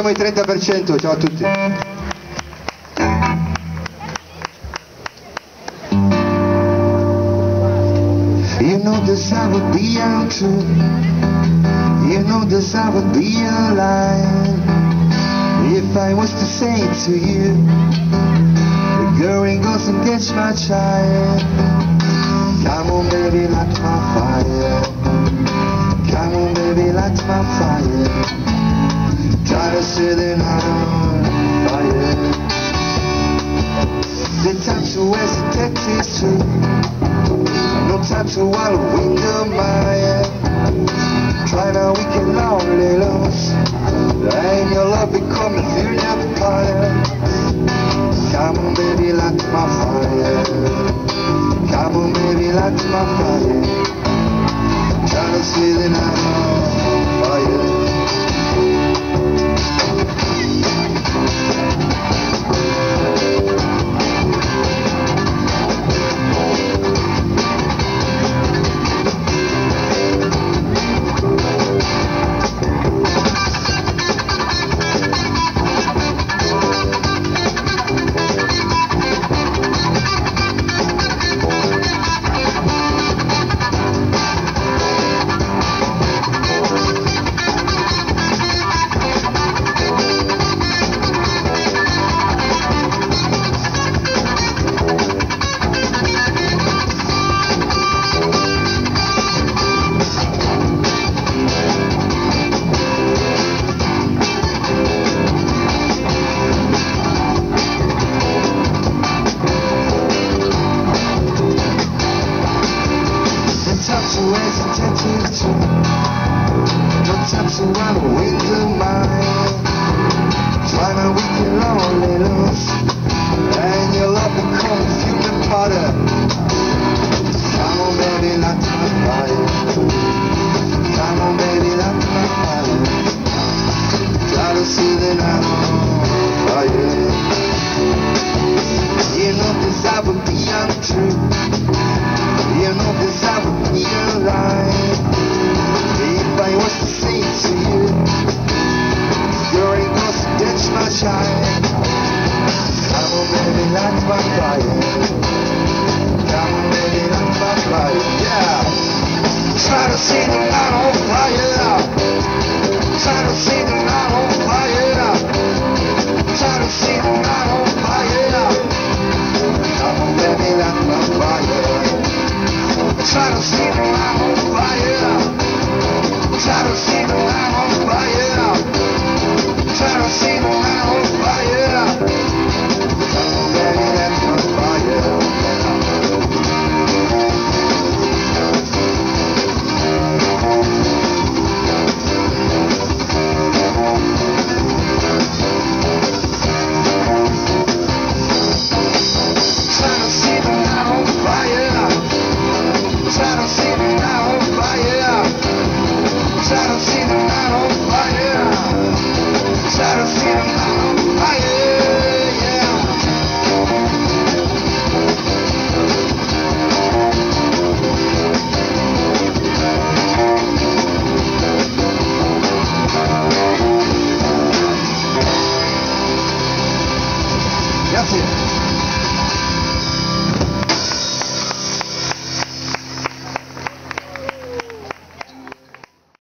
siamo ai 30%, ciao a tutti. You know this I would be untrue. You know this I would be a lie if I was to say to you, girl, ain't go and catch my child. Come on baby, light my fire. Come on baby, light my fire. Try to set it on fire. The time to hesitate is true. No time to while window my try now, we can only lose. Ain't your love become a fury of fire. Come on baby, light my fire. Come on baby, light my fire. Try to see the night on fire. No time to run away.